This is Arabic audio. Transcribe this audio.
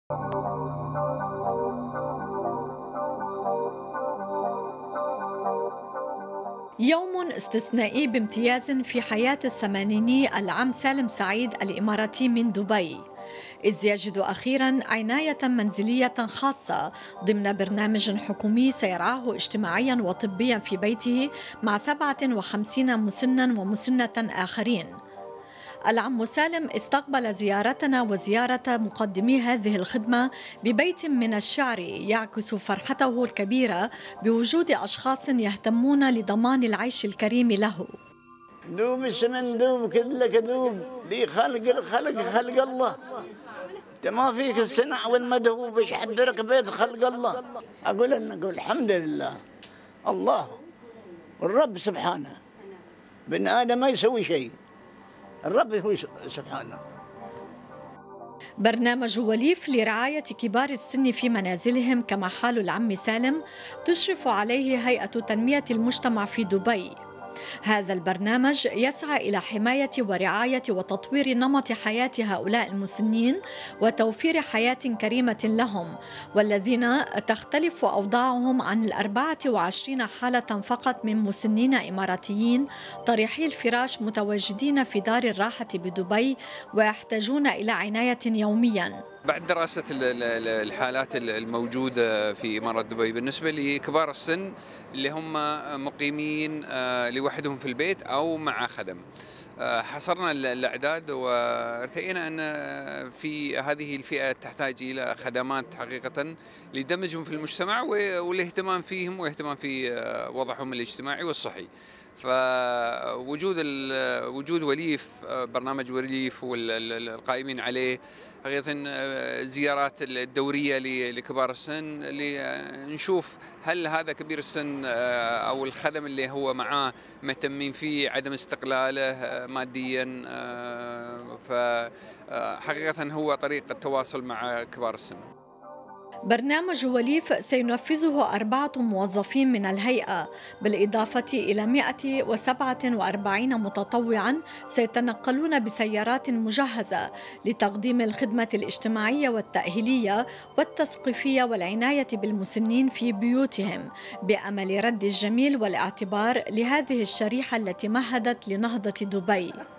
يوم استثنائي بامتياز في حياة الثمانيني العم سالم سعيد الإماراتي من دبي، إذ يجد أخيرا عناية منزلية خاصة ضمن برنامج حكومي سيرعاه اجتماعيا وطبيا في بيته مع 57 مسنا ومسنة آخرين. العم سالم استقبل زيارتنا وزيارة مقدمي هذه الخدمة ببيت من الشعر يعكس فرحته الكبيرة بوجود أشخاص يهتمون لضمان العيش الكريم له. دوب السمن دوب كذلك دوب دي خلق الله. انت ما فيك الصنع والمدهوب ايش حدرك بيت خلق الله. اقول الحمد لله الله الرب سبحانه. بن ادم ما يسوي شيء، الرب هو سبحانه. برنامج وليف لرعاية كبار السن في منازلهم كما حال العم سالم تشرف عليه هيئة تنمية المجتمع في دبي. هذا البرنامج يسعى إلى حماية ورعاية وتطوير نمط حياة هؤلاء المسنين وتوفير حياة كريمة لهم، والذين تختلف أوضاعهم عن 24 حالة فقط من مسنين إماراتيين طريحي الفراش متواجدين في دار الراحة بدبي ويحتاجون إلى عناية يومياً. بعد دراسة الحالات الموجودة في إمارات دبي بالنسبة لكبار السن اللي هم مقيمين لوحدهم في البيت أو مع خدم، حصرنا الأعداد وارتئينا أن في هذه الفئة تحتاج إلى خدمات حقيقة لدمجهم في المجتمع والاهتمام فيهم واهتمام في وضعهم الاجتماعي والصحي. فوجود وليف، برنامج وليف والقائمين عليه حقيقة زيارات الدورية لكبار السن لنشوف هل هذا كبير السن أو الخدم اللي هو معاه مهتمين فيه، عدم استقلاله ماديا، فحقيقة هو طريقة التواصل مع كبار السن. برنامج وليف سينفذه 4 موظفين من الهيئة، بالإضافة إلى 147 متطوعاً سيتنقلون بسيارات مجهزة لتقديم الخدمة الاجتماعية والتأهيلية والتثقيفية والعناية بالمسنين في بيوتهم، بأمل رد الجميل والاعتبار لهذه الشريحة التي مهدت لنهضة دبي.